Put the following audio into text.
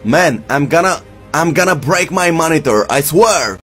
Man, I'm gonna break my monitor, I swear!